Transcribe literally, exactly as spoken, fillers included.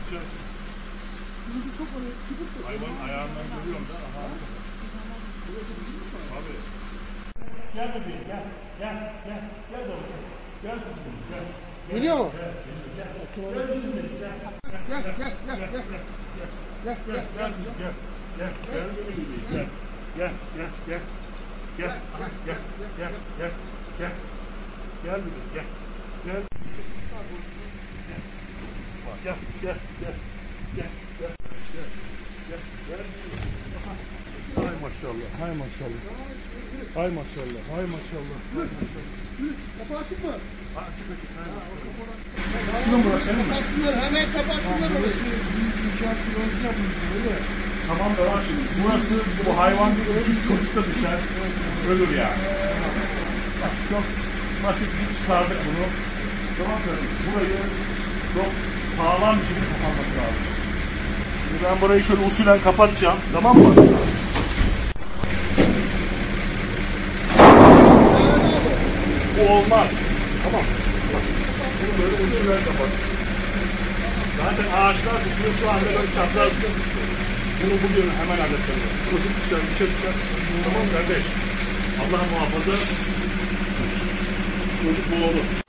dışarı çık. Şimdi çok öyle çıkıp da. Hayvan ayağından görüyorum da. Aha. Abi. Gel bebeğim gel. Gel gel. Gel de oraya. Gel kızım gel. Geliyor mu? Gel. Gel. Gel kızım gel. Gel gel gel gel. Gel Gel gel kızım gel. Gel. Gel bebeğim gel. Gel gel gel. Gel. Gel gel gel gel. Gel. Gel bebeğim gel. Gel. Gel gel gel. Gel gel gel. Gel gel. Hay maşallah. Hay maşallah. Hay maşallah. Hay maşallah. Kapı açık mı? Açık açık. Hay maşallah. Bunun burası senin mi? Kapatsınlar, hemen kapatsınlar orayı. Tamam da var şimdi. Burası bu hayvan küçük çocuk da düşer. Ölür yani. Bak çok basit bir çıkardık bunu. Tamam mı? Burayı çok sağlam bir şekilde kapanması lazım. Şimdi ben burayı şöyle usulen kapatacağım. Tamam mı? Bu olmaz. Tamam. Bunu böyle usulen kapat. Zaten ağaçlar tutuyor şu anda böyle çapraz. Bunu bugün hemen hallettim. Çocuk düşer, bir şey düşer. Tamam kardeş. Allah muhafaza. Çocuk bu olur.